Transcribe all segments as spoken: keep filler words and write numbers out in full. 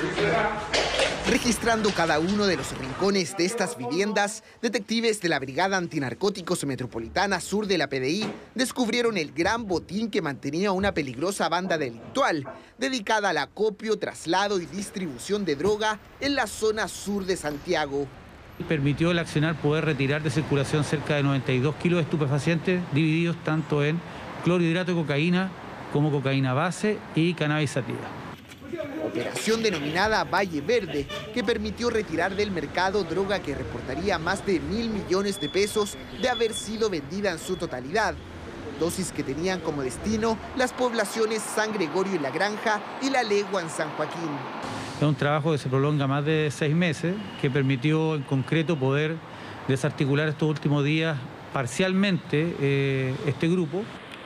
Registrando cada uno de los rincones de estas viviendas, detectives de la Brigada Antinarcóticos Metropolitana Sur de la P D I descubrieron el gran botín que mantenía una peligrosa banda delictual dedicada al acopio, traslado y distribución de droga en la zona sur de Santiago. Permitió el accionar poder retirar de circulación cerca de noventa y dos kilos de estupefacientes divididos tanto en clorhidrato de cocaína como cocaína base y cannabis sativa. Operación denominada Valle Verde, que permitió retirar del mercado droga que reportaría más de mil millones de pesos de haber sido vendida en su totalidad. Dosis que tenían como destino las poblaciones San Gregorio y La Granja y La Legua en San Joaquín. Es un trabajo que se prolonga más de seis meses, que permitió en concreto poder desarticular estos últimos días parcialmente eh, este grupo.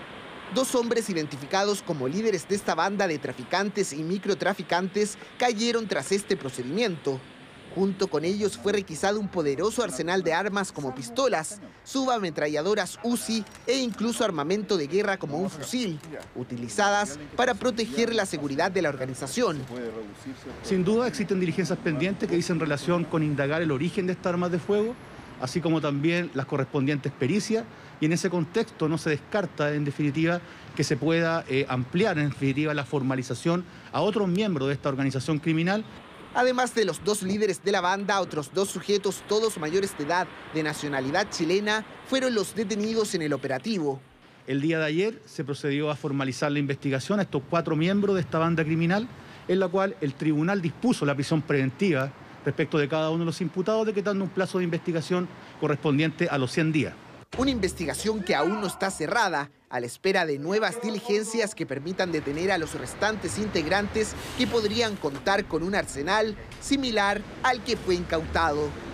Dos hombres identificados como líderes de esta banda de traficantes y microtraficantes cayeron tras este procedimiento. Junto con ellos fue requisado un poderoso arsenal de armas como pistolas, subametralladoras Uzi e incluso armamento de guerra como un fusil, utilizadas para proteger la seguridad de la organización. Sin duda existen diligencias pendientes que dicen relación con indagar el origen de estas armas de fuego, así como también las correspondientes pericias, y en ese contexto no se descarta, en definitiva, que se pueda eh, ampliar, en definitiva, la formalización a otros miembros de esta organización criminal. Además de los dos líderes de la banda, otros dos sujetos, todos mayores de edad, de nacionalidad chilena, fueron los detenidos en el operativo. El día de ayer se procedió a formalizar la investigación a estos cuatro miembros de esta banda criminal, en la cual el tribunal dispuso la prisión preventiva respecto de cada uno de los imputados, decretando un plazo de investigación correspondiente a los cien días. Una investigación que aún no está cerrada, a la espera de nuevas diligencias que permitan detener a los restantes integrantes que podrían contar con un arsenal similar al que fue incautado.